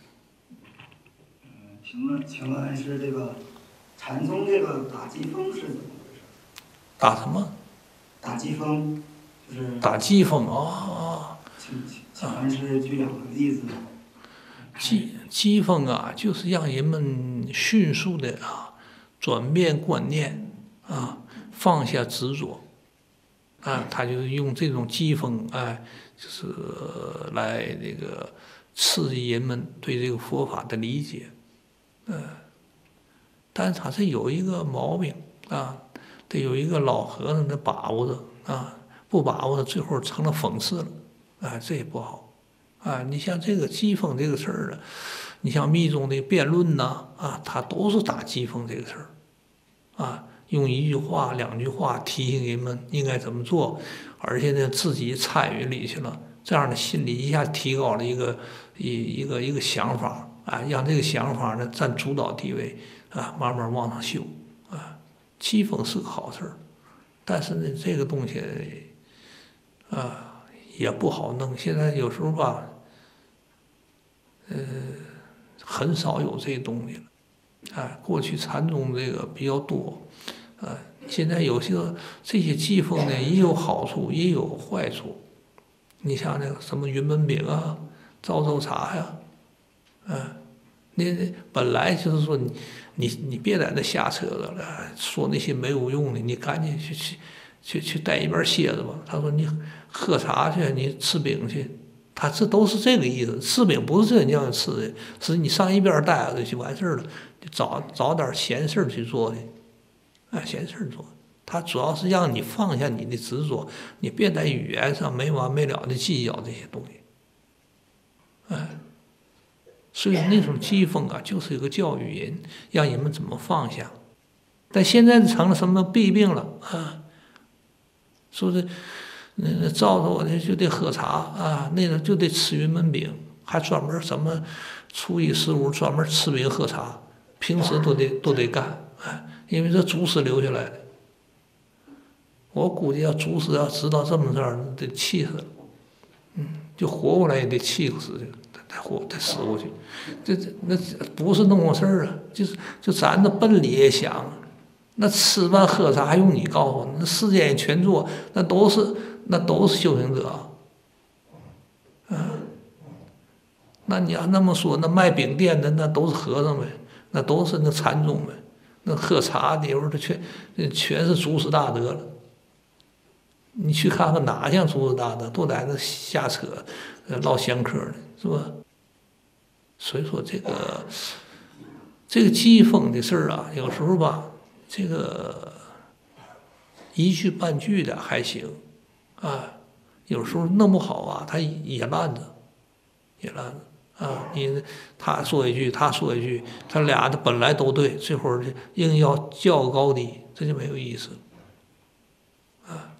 嗯，请问，请问是这个禅宗这个打机锋是怎么回事？ 打什么？ 打机锋，就是打机锋啊！ 请请请问是举两个例子。 机机锋啊，就是让人们迅速的啊转变观念啊，放下执着啊，他就是用这种机锋哎，就是来这个刺激人们对这个佛法的理解，嗯、呃，但是他是有一个毛病啊，得有一个老和尚的把握着啊，不把握着最后成了讽刺了，啊，这也不好。啊，你像这个机锋这个事儿啊，你像密宗的辩论呐，啊，他都是打机锋这个事儿，啊，用一句话、两句话提醒人们应该怎么做，而且呢自己参与里去了，这样的心理一下提高了一个一一个一个想法啊，让这个想法呢占主导地位啊，慢慢往上修啊，机锋是个好事儿，但是呢这个东西啊。也不好弄，现在有时候吧，呃，很少有这东西了。哎，过去禅宗这个比较多，啊，现在有些这些机锋呢，也有好处，也有坏处。你像那个什么云门饼啊、赵州茶呀，嗯、啊，那本来就是说你你你别在那瞎扯了，说那些没有用的，你赶紧去去去去在一边歇着吧。他说你。喝茶去，你吃饼去，他这都是这个意思。吃饼不是这样吃的，是你上一边待着就完事儿了，就找找点闲事儿去做的，啊，闲事儿做。他主要是让你放下你的执着，你别在语言上没完没了的计较这些东西，哎。所以那种机锋啊，就是一个教育人，让人们怎么放下。但现在成了什么弊病了啊？说是。那照着我的就得喝茶啊，那个就得吃云门饼，还专门什么初一十五专门吃饼喝茶，平时都得都得干，哎，因为这祖师留下来的。我估计要祖师要知道这么事儿，得气死了，嗯，就活过来也得气死去，得活得死过去，这这那不是那么回事儿啊，就是就咱这笨里也想，那吃饭喝茶还用你告诉我？那世间全做，那都是。那都是修行者，嗯，那你要那么说，那卖饼店的那都是和尚呗，那都是那禅宗呗，那喝茶的时候，他全全是祖师大德了。你去看看哪像祖师大德，都在那瞎扯，唠闲嗑呢，是吧？所以说这个这个机锋的事儿啊，有时候吧，这个一句半句的还行。啊，有时候弄不好啊，他也烂着，也烂着啊！你他说一句，他说一句，他俩的本来都对，最后硬要较个高低，这就没有意思啊。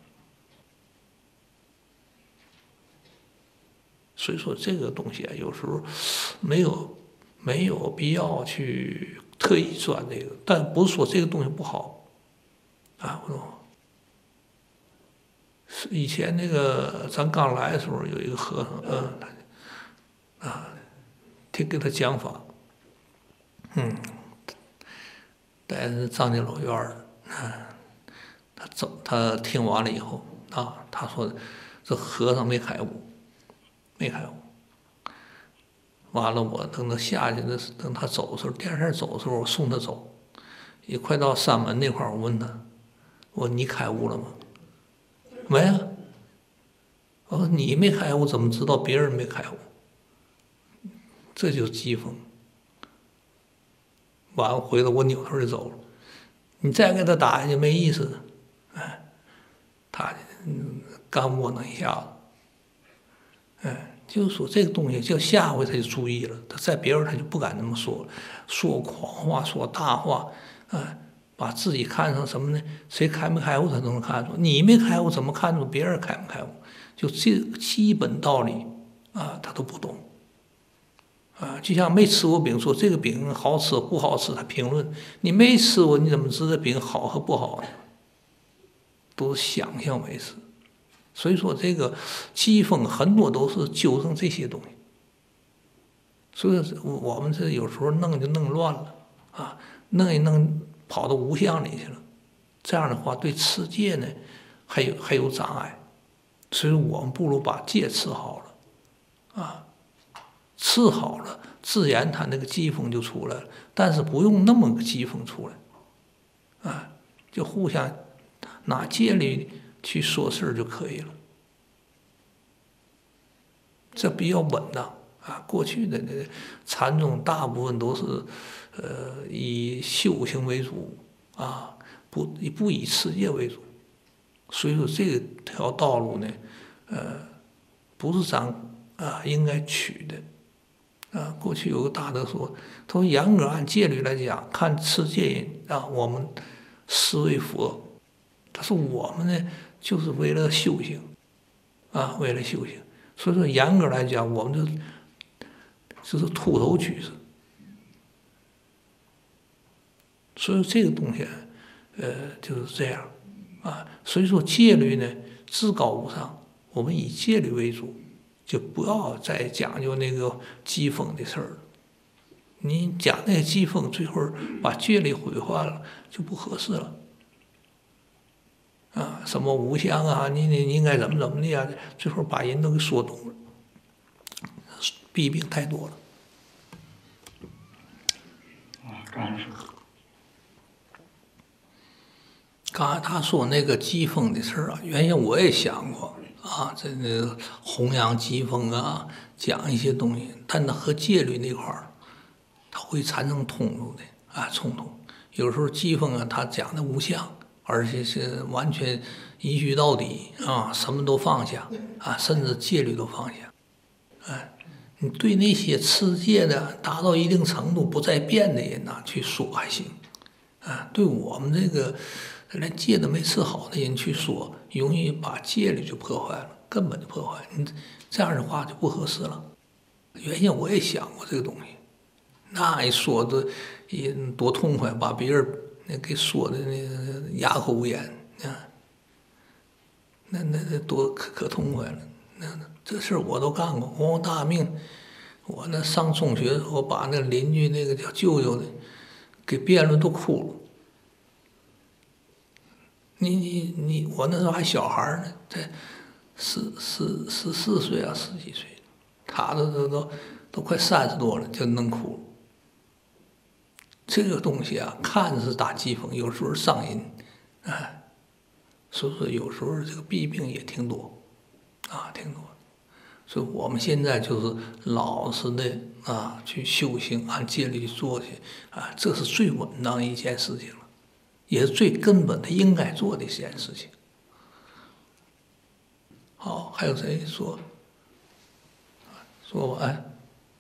所以说这个东西啊，有时候没有没有必要去特意钻这个，但不是说这个东西不好啊，我说。以前那个咱刚来的时候，有一个和尚，嗯，啊，听给他讲法，嗯，在张家老院儿，啊，他走，他听完了以后，啊，他说这和尚没开悟，没开悟。完了，我等他下去的，等他走的时候，第二天走的时候，我送他走，也快到山门那块儿，我问他，我说你开悟了吗？没啊！我说你没开悟，怎么知道别人没开悟？这就是机锋。完了回来，我扭头就走了。你再给他打下去没意思，哎，他干窝囊一下子，哎，就是说这个东西，就下回他就注意了，他在别人他就不敢那么说了，说狂话，说大话，哎， 把自己看成什么呢？谁开没开悟，他都能看出。你没开悟，怎么看出别人开没开悟？就这个基本道理啊，他都不懂。啊，就像没吃过饼说这个饼好吃不好吃，他评论。你没吃过，你怎么知道饼好和不好呢？都是想象为实。所以说这个机锋很多都是纠正这些东西。所以我们这有时候弄就弄乱了啊，弄一弄跑到无相里去了。这样的话对持戒呢还有还有障碍。所以我们不如把戒持好了啊。吃好了，自然他那个机锋就出来了，但是不用那么个机锋出来，啊，就互相拿戒律去说事儿就可以了，这比较稳当啊。过去的那禅宗大部分都是，呃，以修行为主啊，不不以持戒为主，所以说这条道路呢，呃，不是咱啊应该取的。啊，过去有个大德说，他说严格按戒律来讲，看持戒人啊，我们视为佛。他说我们呢，就是为了修行，啊，为了修行。所以说严格来讲，我们就就是秃头趋势。所以这个东西，呃，就是这样，啊，所以说戒律呢，至高无上，我们以戒律为主。就不要再讲究那个机锋的事儿了。你讲那个机锋，最后把戒律毁坏了，就不合适了。啊，什么无相啊，你你你应该怎么怎么的呀？最后把人都给说懂了，弊病太多了。 啊，感恩师父。 刚才他说那个机锋的事儿啊，原先我也想过。啊，这个弘扬机锋啊，讲一些东西，但它和戒律那块儿，它会产生冲突的啊，冲突。有时候机锋啊，他讲的无相，而且是完全一句到底啊，什么都放下啊，甚至戒律都放下。哎，你对那些持戒的达到一定程度不再变的人呐、啊，去说还行。啊，对我们这个连戒都没持好的人去说。容易把戒律就破坏了，根本就破坏。你这样的话就不合适了。原先我也想过这个东西，那一说的也多痛快，把别人那给说的那个哑口无言啊，那那那多可可痛快了。那这事儿我都干过，皇王大命。我那上中学的时候，把那邻居那个叫舅舅的给辩论都哭了。你你你，我那时候还小孩呢，才十十十四岁啊，十几岁，他都都都都快三十多了，就能哭。这个东西啊，看着是打机锋，有时候伤人，哎，所以说有时候这个弊病也挺多，啊，挺多。所以我们现在就是老实的啊，去修行，按戒律做去啊，这是最稳当的一件事情了。也是最根本的应该做的一件事情。好，还有谁说？说吧，哎。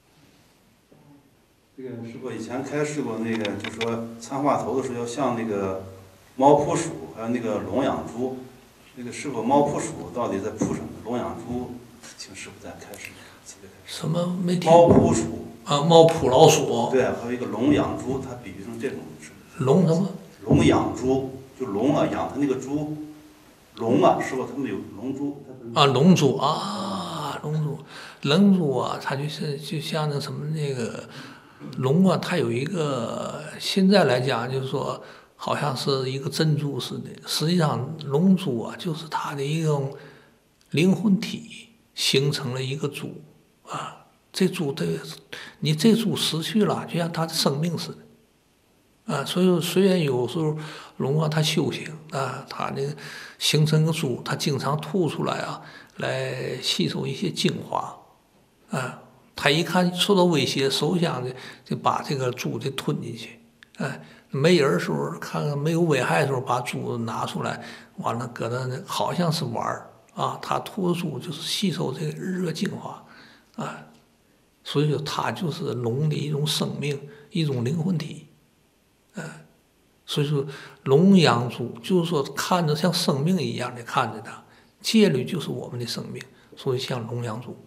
这个师傅以前开示过，那个就说参话头的时候要像那个猫扑鼠，还有那个龙养猪。那个师傅猫扑鼠到底在扑什么？龙养猪，请师傅再开示。 什么没听？ 猫扑鼠啊，猫扑老鼠。 对，还有一个龙养猪，它比喻成这种是。 龙什么？ 龙养猪，就龙啊，养它那个猪，龙啊，师傅他们有龙珠。 啊，龙珠啊，龙珠，龙珠啊，它就是就像那什么那个龙啊，它有一个现在来讲就是说好像是一个珍珠似的，实际上龙珠啊就是它的一种灵魂体形成了一个珠啊，这珠的你这珠失去了，就像它的生命似的。啊，所以说虽然有时候龙啊，它修行啊，它那个形成个珠，它经常吐出来啊，来吸收一些精华，啊，它一看受到威胁，首先的就把这个珠就吞进去，哎，没人的时候看看没有危害的时候，把珠拿出来，完了搁那好像是玩儿啊，它吐的珠就是吸收这个日月精华，啊，所以说它就是龙的一种生命，一种灵魂体。嗯， 所以说龙养猪就是说看着像生命一样的看着它，戒律就是我们的生命，所以像龙养猪。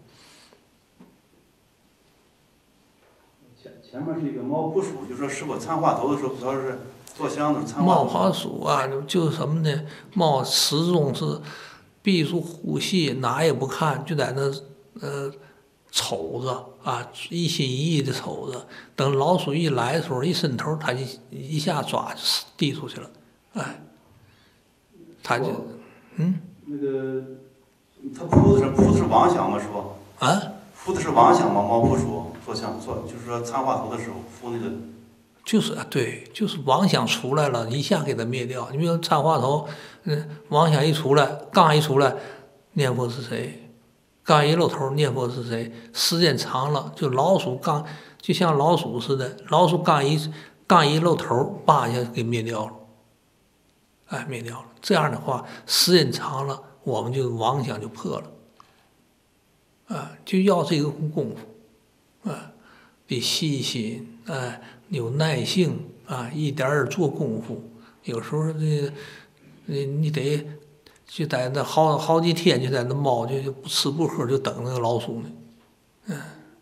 前前面是一个猫扑鼠，就说是否参话头的时候，主要是做香的参话猫爬鼠啊，就是什么呢？猫始终是闭住呼吸，哪也不看，就在那呃瞅着啊，一心一意的瞅着。等老鼠一来的时候，一伸头，它就一下抓就递出去了，哎，它就嗯。 那个它扑的是扑的是妄想吗？师傅？ 啊？ 扑的是妄想吗？猫扑鼠做香做就是说参话头的时候扑那个。 就是啊，对，就是妄想出来了，一下给它灭掉。你比如参话头，嗯，妄想一出来，刚一出来，念佛是谁？刚一露头，念佛是谁？时间长了，就老鼠刚，就像老鼠似的，老鼠刚一刚一露头，叭一下给灭掉了，哎，灭掉了。这样的话，时间长了，我们就妄想就破了，啊，就要这个功夫，啊，得细心，哎。有耐性啊，一点点做功夫。有时候这，你你得就在那好好几天，就在那猫就就不吃不喝，就等那个老鼠呢。嗯，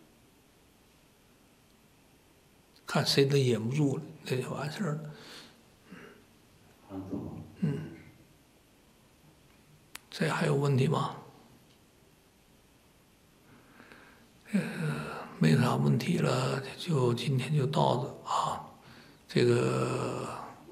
看谁都忍不住了，那就完事儿了。嗯，这还有问题吗？呃。没啥问题了，就今天就到这啊。这个，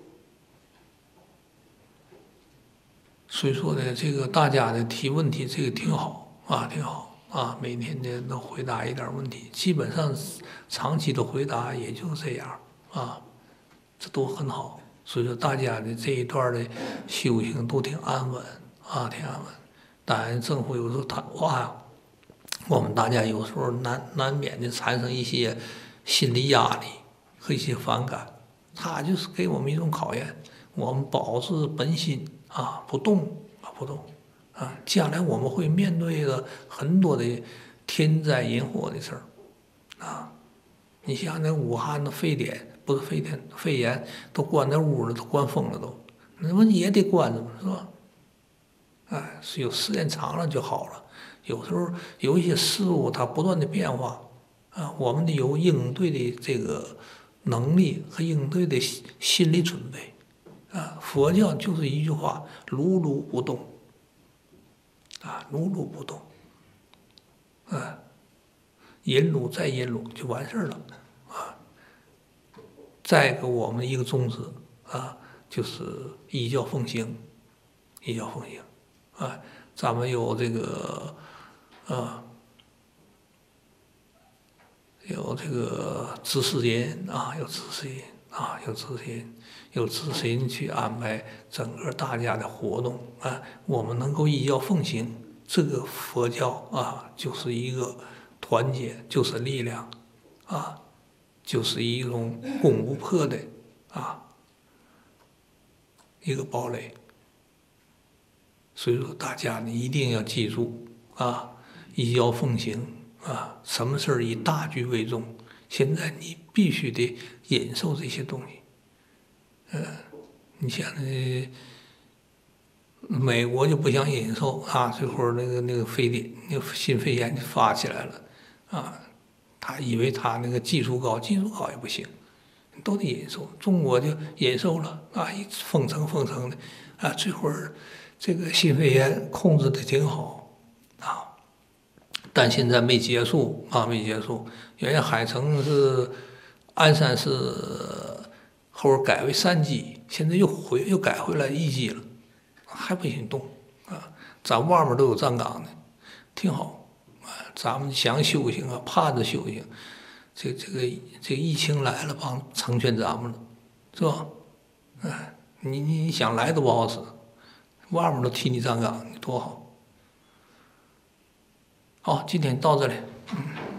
所以说呢，这个大家的提问题，这个挺好啊，挺好啊。每天呢能回答一点问题，基本上长期的回答也就这样啊，这都很好。所以说大家的这一段的修行都挺安稳啊，挺安稳。当然，政府有时候谈话呀。我们大家有时候难难免的产生一些心理压力和一些反感，它就是给我们一种考验。我们保持本心啊，不动啊，不动啊，将来我们会面对的很多的天灾人祸的事儿啊。你像那武汉的非典，不是非典，肺炎都关那屋了，都关疯了都，那不也得关着吗？是吧？哎，是有时间长了就好了。有时候有一些事物它不断的变化，啊，我们得有应对的这个能力和应对的心理准备，啊，佛教就是一句话：如如不动，啊，如如不动，啊，忍辱再忍辱就完事儿了，啊，再给我们一个宗旨啊，就是依教奉行，依教奉行，啊，咱们有这个。啊，有这个知识人啊，有知识人啊，有知识人，有知识人去安排整个大家的活动啊，我们能够依教奉行，这个佛教啊，就是一个团结，就是力量啊，就是一种攻不破的啊一个堡垒。所以说，大家呢一定要记住啊。依教奉行啊，什么事儿以大局为重。现在你必须得忍受这些东西。嗯、呃，你像那美国就不想忍受啊，最后那个那个非典、那个新肺炎就发起来了啊，他以为他那个技术高，技术高也不行，都得忍受。中国就忍受了啊，一封城封城的啊，最后这个新肺炎控制的挺好啊。但现在没结束啊，没结束。原来海城是鞍山市，后边改为三级，现在又回又改回来一级了，还不行动啊！咱外面都有站岗的，挺好啊。咱们想修行啊，盼着修行，这这个这个疫情来了，帮成全咱们了，是吧？哎，你你你想来都不好使，外面都替你站岗，多好。好，今天到这里。嗯